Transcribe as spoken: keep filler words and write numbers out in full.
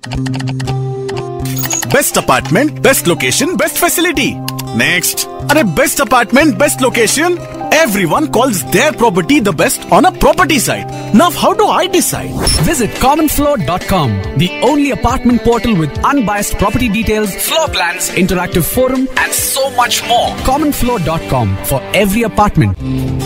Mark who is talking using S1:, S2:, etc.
S1: Best apartment, best location, best facility. Next. अरे best apartment, best location. Everyone calls their property the best on a property site. Now how do I decide?
S2: Visit common floor dot com, the only apartment portal with unbiased property details, floor plans, interactive forum and so much more. common floor dot com for every apartment.